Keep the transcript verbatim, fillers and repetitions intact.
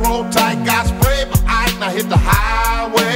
roll tight, got spray, but I now hit the highway.